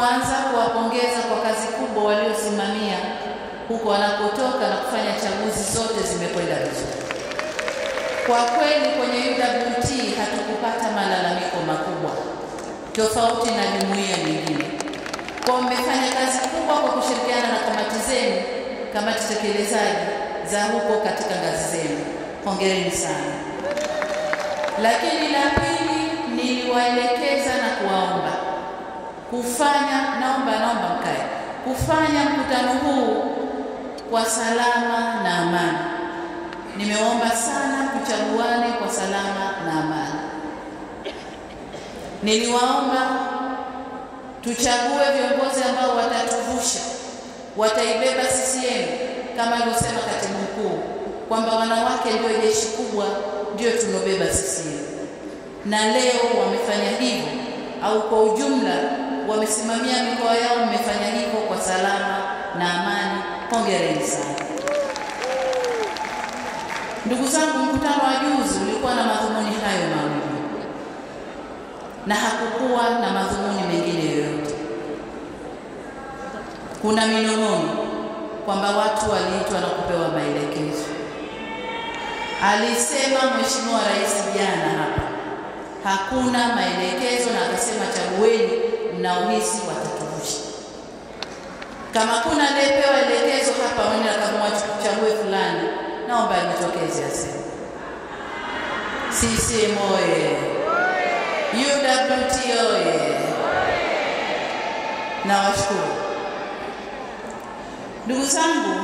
kwanza kuwapongeza kwa kazi kubwa waliosimamia huko wanakotoka na kufanya chaguzi zote zimekwenda vizuri. Kwa kweli kwenye UWT hatukupata malalamiko makubwa tofauti na jumuiya nyingine. Kwa mmefanya kazi kubwa kwa kushirikiana na kamati zenu, kamati tekelezaji za huko katika ngazi zenu. Hongereni sana. Lakini la pili, niliwaelekeza na kuwaomba kufanya, naomba mkae, kufanya mkutano huu kwa salama na amani. Nimeomba sana tuchaguane kwa salama na amani. Niliwaomba tuchague viongozi ambao watatuvusha, wataibeba CCM kama alivyosema katibu mkuu kwamba wanawake ndio jeshi kubwa, ndio tunobeba CCM. Na leo wamefanya hivyo, au kwa ujumla wamesimamia mikoa yao, wamefanya hivyo kwa salama na amani. Hongereni sana. Ndugu zangu, mkutano wa juzi ulikuwa na madhumuni hayo mawili na hakukuwa na madhumuni mengine yoyote. Kuna minong'ono kwamba watu waliitwa na kupewa maelekezo. Alisema Mheshimiwa Rais jana hapa hakuna maelekezo, na akasema chagueni mnaohisi watatuvusha. Kama kuna anayepewa elekezo hapa wengine akamwachague fulani, naomba nitokeze aseme. CCM oye! UWT oye! Nawashukuru. Ndugu zangu,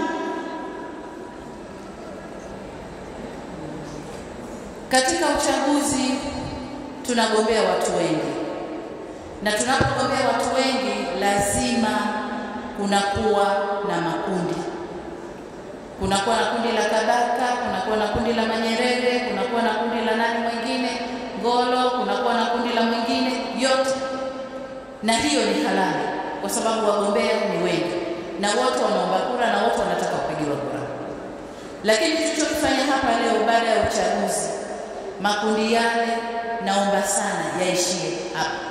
katika uchaguzi tunagombea watu wengi, na tunapogombea watu wengi lazima kunakuwa na makundi. Kunakuwa na kundi la Kabaka, kunakuwa na kundi la Manyerere, kunakuwa na kundi la nani mwingine, Ngolo, kunakuwa na kundi la mwingine, yote. Na hiyo ni halali kwa sababu wagombea ni wengi na wote wanaomba kura na wote wanataka kupigiwa kura. Lakini tulichofanya hapa leo baada ya uchaguzi, makundi yale naomba sana yaishie hapa.